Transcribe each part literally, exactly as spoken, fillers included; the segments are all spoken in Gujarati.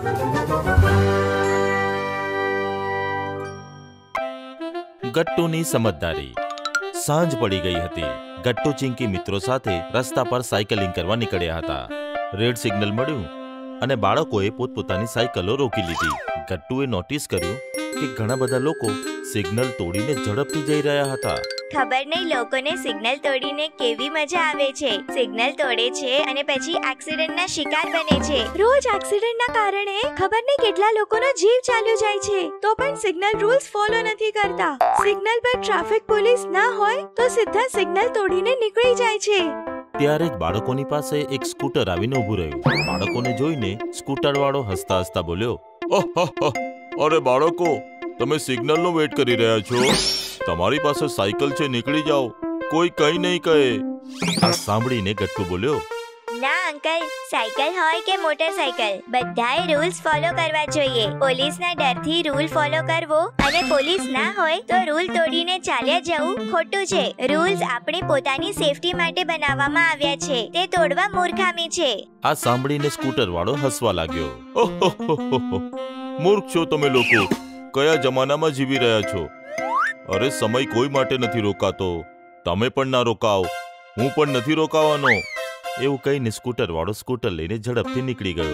ગટ્ટુની સમજદારી. સાંજ પડી ગઈ હતી. ગટ્ટુ ચિંકી મિત્રો સાથે રસ્તા પર સાયકલિંગ કરવા નીકળ્યા હતા. રેડ સિગ્નલ મળ્યું અને બાળકોએ પોતપોતાની સાયકલો રોકી લીધી. ગટ્ટુએ નોટિસ કર્યું કે ઘણા બધા લોકો સિગ્નલ તોડીને ઝડપથી જઈ રહ્યા હતા. ખબર નહીં લોકોને સિગ્નલ તોડીને કેવી મજા આવે છે. સિગ્નલ તોડે છે અને પછી એક્સિડન્ટના શિકાર બને છે. રોજ એક્સિડન્ટના કારણે ખબર નહીં કેટલા લોકોનો જીવ ચાલ્યો જાય છે, તો પણ સિગ્નલ રૂલ્સ ફોલો નથી કરતા. સિગ્નલ પર ટ્રાફિક પોલીસ ના હોય તો સીધા સિગ્નલ તોડીને નીકળી જાય છે. ત્યારે જ બાળકોની પાસે એક સ્કૂટર આવીને ઊભું રહ્યું. બાળકોને જોઈને સ્કૂટર વાળો હસતા હસતા બોલ્યો, અરે બાળકો, તમે સિગ્નલનો વેટ કરી રહ્યા છો? તમારી પાસે સાયકલ છે, નીકળી જાઓ, કોઈ કઈ નહીં કહે. આ સાંભળીને ગટ્ટુ બોલ્યો, ના અંકલ, સાયકલ હોય કે મોટરસાયકલ, બધાએ રૂલ્સ ફોલો કરવા જોઈએ. પોલીસના ડરથી રૂલ ફોલો કરવો અને પોલીસ ના હોય તો રૂલ તોડીને ચાલ્યા જવું ખોટું છે. રૂલ્સ આપણી પોતાની સેફટી માટે બનાવવામાં આવ્યા છે, તે તોડવા મૂર્ખામી છે. આ સાંભળીને સ્કૂટર વાળો હસવા લાગ્યો. મૂર્ખ છો તમે લોકો, કયા જમાનામાં જીવી રહ્યા છો? અરે સમય કોઈ માટે નથી રોકાતો, તમે પણ ના રોકાવ, હું પણ નથી રોકાવાનો. એવું કહીને સ્કૂટર વાળો સ્કૂટર લઈને ઝડપથી નીકળી ગયો.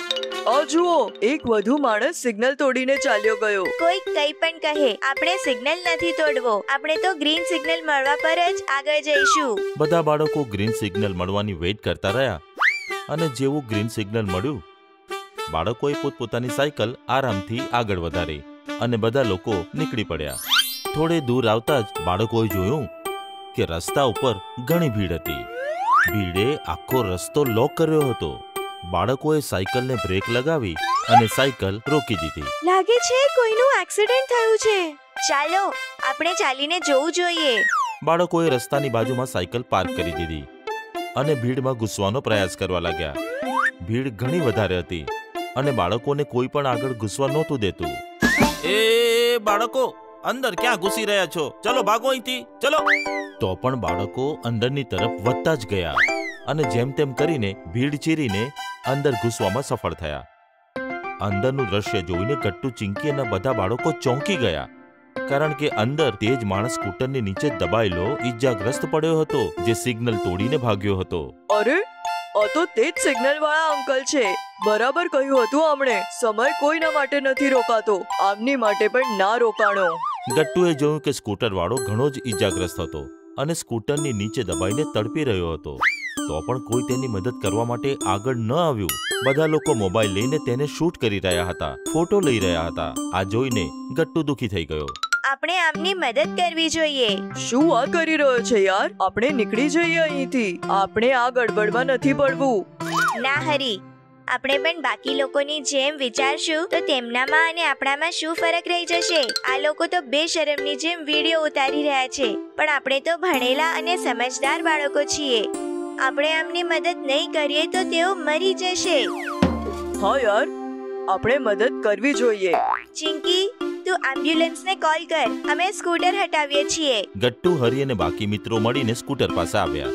આ જુઓ, એક વધુ માણસ સિગ્નલ તોડીને ચાલ્યો ગયો. કોઈ કઈ પણ કહે, આપણે સિગ્નલ નથી તોડવો, આપણે તો ગ્રીન સિગ્નલ મળવા પર જ આગળ જઈશું. બધા બાળકો ગ્રીન સિગ્નલ મળવાની વેઇટ કરતા રહ્યા અને જેવું ગ્રીન સિગ્નલ મળ્યું, બાળકોએ પોતપોતાની સાયકલ આરામથી આગળ વધારી અને બધા લોકો નીકળી પડ્યા. થોડે દૂર આવતા જ બાળકોએ જોયું કે રસ્તા ઉપર ઘણી ભીડ હતી. ભીડે આખો રસ્તો લોક કર્યો હતો. બાળકોએ સાયકલને બ્રેક લગાવી અને સાયકલ રોકી દીધી. લાગે છે કોઈનું એક્સિડન્ટ થયું છે. ચાલો આપણે ચાલીને જોવું જોઈએ. બાળકોએ રસ્તાની બાજુમાં સાયકલ પાર્ક કરી દીધી અને ભીડમાં ઘૂસવાનો પ્રયાસ કરવા લાગ્યા. ભીડ ઘણી વધારે હતી અને બાળકોને કોઈ પણ આગળ ઘૂસવા નહોતું દેતું. એ બાળકો, અંદર ક્યાં ઘૂસી રહ્યા છો? ચલો ભાગો અહીંથી, ચલો. તો પણ બાળકો અંદરની તરફ વધતા જ ગયા અને જેમ તેમ કરીને ભીડ ચીરીને અંદર ઘૂસવામાં સફળ થયા. અંદરનું દ્રશ્ય જોઈને ગટ્ટુ, ચિંકી અને બધા બાળકો ચોંકી ગયા, કારણ કે અંદર તે જ માણસ સ્કૂટરની નીચે દબાયેલો ઈજાગ્રસ્ત પડ્યો હતો, જે સિગ્નલ તોડીને ભાગ્યો હતો. અરે, આ તો તે જ સિગ્નલ વાળા અંકલ છે. બરાબર કહ્યું હતું આમણે, સમય કોઈના માટે નથી રોકાતો, આમની માટે પણ ના રોકાણો. ગટ્ટુએ જોયું કે સ્કૂટર વાળો ઘણો જ ઈજાગ્રસ્ત હતો અને સ્કૂટરની નીચે દબાઈને તડપી રહ્યો હતો, તો પણ કોઈ તેની મદદ કરવા માટે આગળ ન આવ્યું. બધા લોકો મોબાઈલ લઈને તેને શૂટ કરી રહ્યા હતા, ફોટો લઈ રહ્યા હતા. આ જોઈને ગટ્ટુ દુખી થઈ ગયો. આપણે આમની મદદ કરવી જોઈએ. શું વાત કરી રહ્યો છે યાર? આપણે નીકળી જઈએ અહીંથી. આપણે આ ગડબડમાં નથી પડવું. ના હરી, આપણે પણ બાકી લોકોની જેમ વિચારશું તો તેમનામાં અને આપણામાં શું ફરક રહી જશે? આ લોકો તો બેશરમની જેમ વિડીયો ઉતારી રહ્યા છે, પણ આપણે તો ભણેલા અને સમજદાર બાળકો છીએ. આપણે આમની મદદ નહીં કરીએ તો તેઓ મરી જશે. હા યાર, આપણે મદદ કરવી જોઈએ. ચિંકી, તું એમ્બ્યુલન્સને કોલ કર, અમે સ્કૂટર હટાવીએ છીએ. ગટ્ટુ, હરી અને બાકી મિત્રો મળીને સ્કૂટર પાસે આવ્યા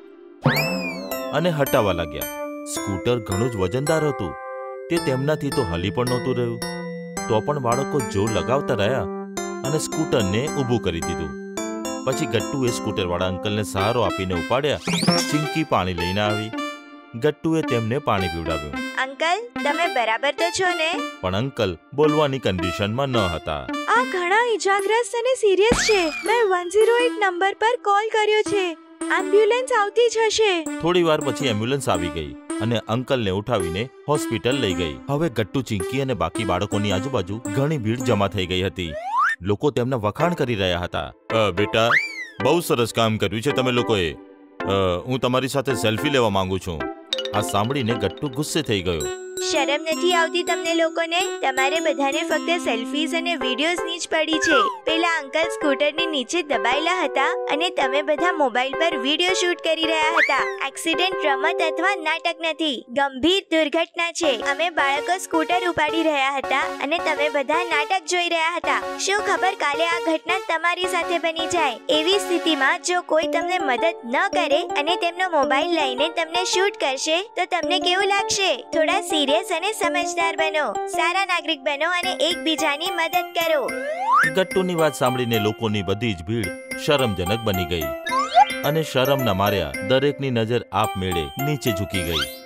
અને હટાવવા લાગ્યા. સ્કૂટર ઘણું જ વજનદાર હતું, તે તેમનાથી તો હલી પણ નહોતું રહ્યું. તો પણ બાળકો જોર લગાવતા રહ્યા અને સ્કૂટરને ઊભું કરી દીધું. પછી ગટ્ટુએ સ્કૂટર વાળા અંકલને સહારો આપીને ઉપાડ્યા. ચિંકી પાણી લઈને આવી. ગટ્ટુએ તેમને પાણી પીવડાવ્યું. અંકલ, તમે બરાબર તો છો ને? પણ અંકલ બોલવાની કન્ડિશનમાં ન હતા. આ ઘણા ઈજાગ્રસ્ત અને સિરિયસ છે. મેં વન ઝીરો એટ નંબર પર કોલ કર્યો છે. એમ્બ્યુલન્સ આવતી જ હશે. થોડી વાર પછી એમ્બ્યુલન્સ આવી ગઈ અને અંકલને ઉઠાવીને હોસ્પિટલ લઈ ગઈ. હવે ગટ્ટુ, ચિંકી અને બાકી બાળકોની આજુબાજુ ઘણી ભીડ જમા થઈ ગઈ હતી. લોકો તેમના વખાણ કરી રહ્યા હતા. બેટા, બહુ સરસ કામ કર્યું છે તમે લોકોએ. હું તમારી સાથે સેલ્ફી લેવા માંગુ છું. આ સાંભળીને ગટ્ટુ ગુસ્સે થઈ ગયો. શરમ નથી આવતી તમને લોકોને? તમારે બધાને ફક્ત સેલ્ફીઝ અને વિડિયોઝની જ પડી છે. પેલા અંકલ સ્કૂટરની નીચે દબાયેલા હતા અને તમે બધા મોબાઈલ પર વિડિયો શૂટ કરી રહ્યા હતા. એક્સિડન્ટ રમત અથવા નાટક નથી, ગંભીર દુર્ઘટના છે. અમે બાળકો સ્કૂટર ઉપાડી રહ્યા હતા અને તમે બધા નાટક જોઈ રહ્યા હતા. શું ખબર કાલે આ ઘટના તમારી સાથે બની જાય. એવી સ્થિતિમાં જો કોઈ તમને મદદ ન કરે અને તેમનો મોબાઈલ લઈને તમને શૂટ કરશે તો તમને કેવું લાગશે? થોડા સિરિયસ અને સમજદાર બનો, સારા નાગરિક બનો અને એકબીજાની મદદ કરો. ગટ્ટુની વાત સાંભળીને લોકોની બધી જ ભીડ શરમજનક બની ગઈ અને શરમના માર્યા દરેકની નજર આપમેળે નીચે ઝૂકી ગઈ.